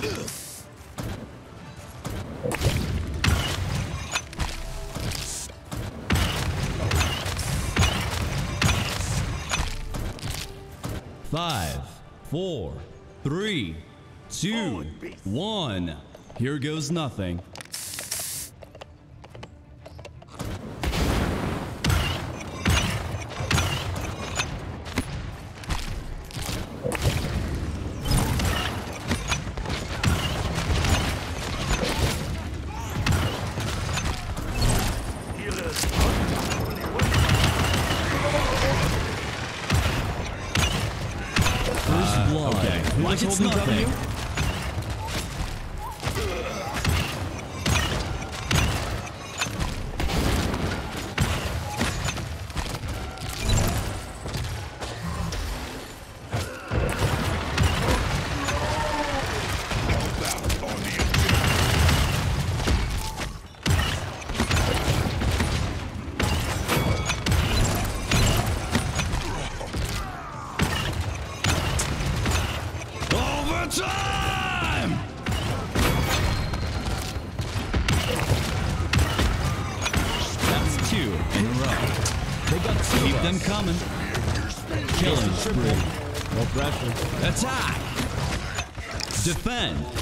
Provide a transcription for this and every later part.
Five, 4, 3, 2, 1. Here goes nothing. Okay, like it's nothing. Time! That's 2 in a row. They got two. Keep them coming. Killing spree. No pressure. Attack! Defend!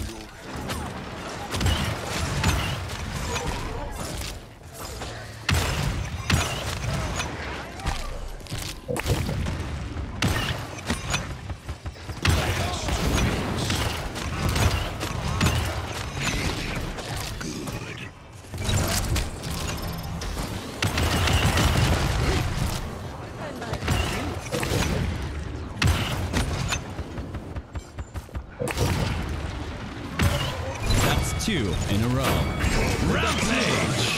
That's 2 in a row. Rampage!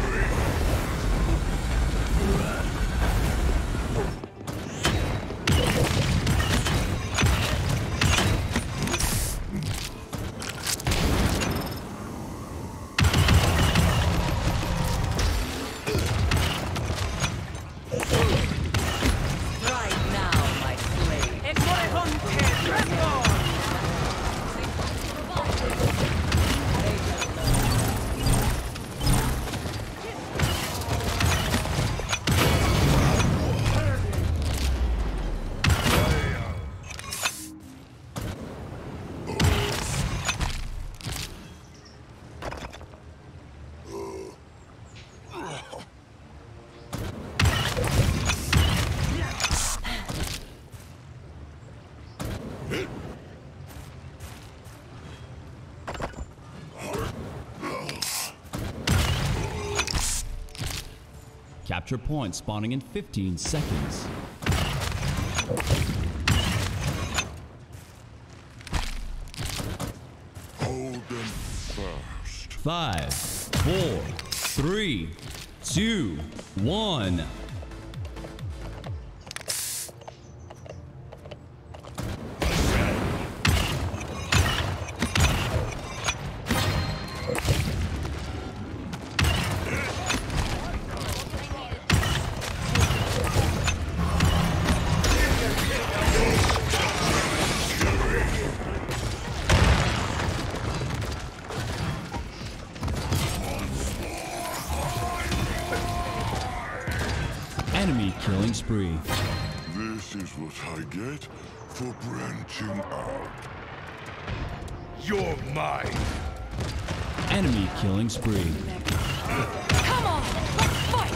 Capture point spawning in 15 seconds. Hold them first. 5, 4, 3, 2, 1. Enemy killing spree. This is what I get for branching out. You're mine. Enemy killing spree. Come on, let's fight!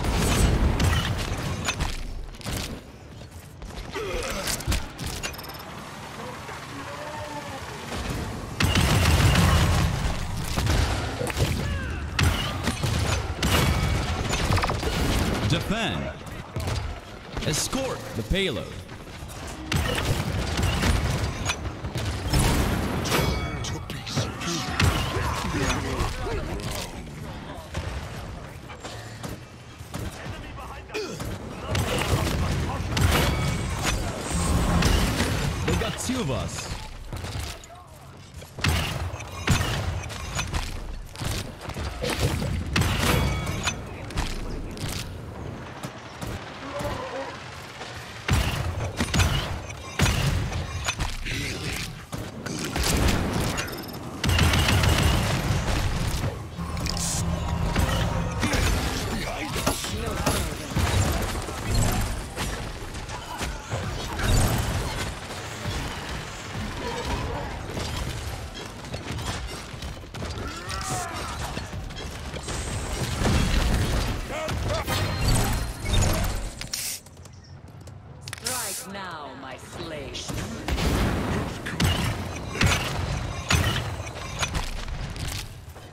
Defend. Escort the payload. To pieces. They got 2 of us.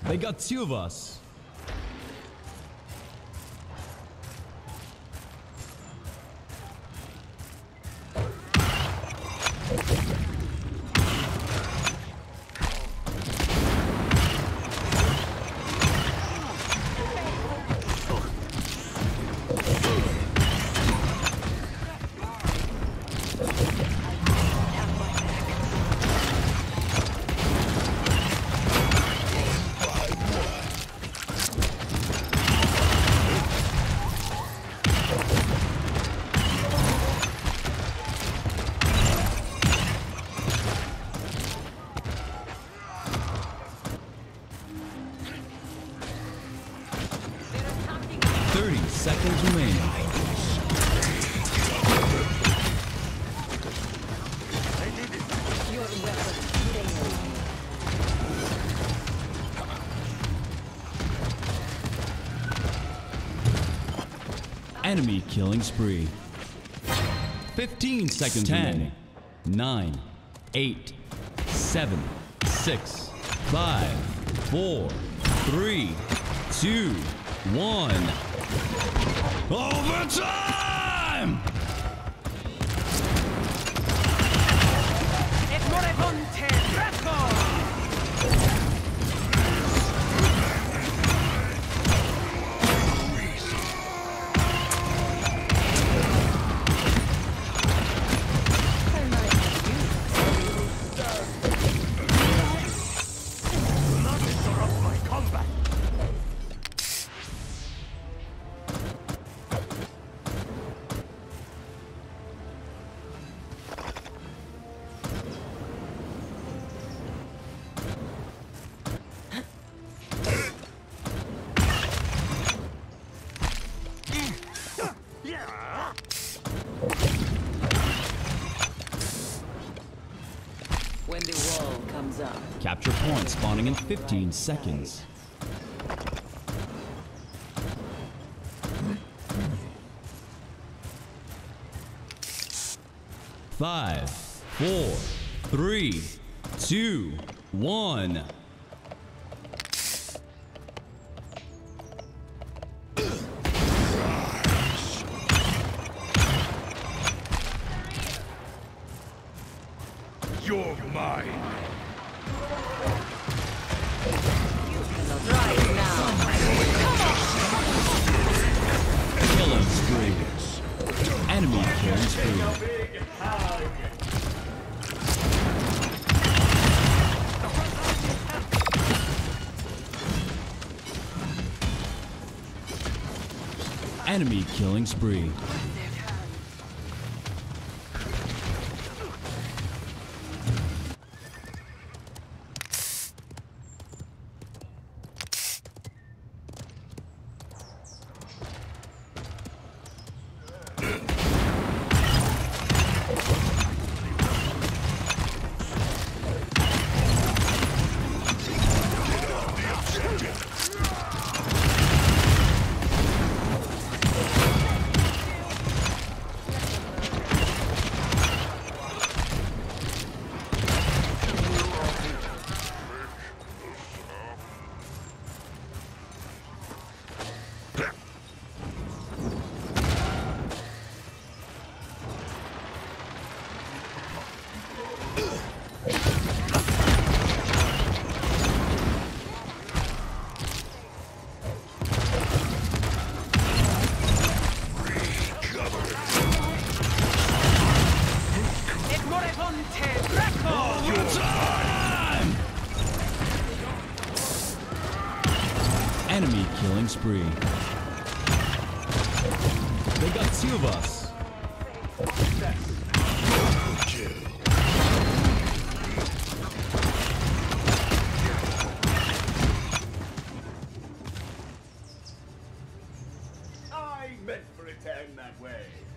They got two of us. Seconds remaining. Enemy killing spree. 15 seconds 10, remaining. 9, 8, 7, 6, 5, 4, 3, 2, 1. Overtime! When the wall comes up. Capture point spawning in 15 seconds. Five, 4, 3, 2, 1. You're mine. Right now. Killing spree. Enemy killing spree. Enemy killing spree. Enemy killing spree. They got two of us. I meant for it to end that way.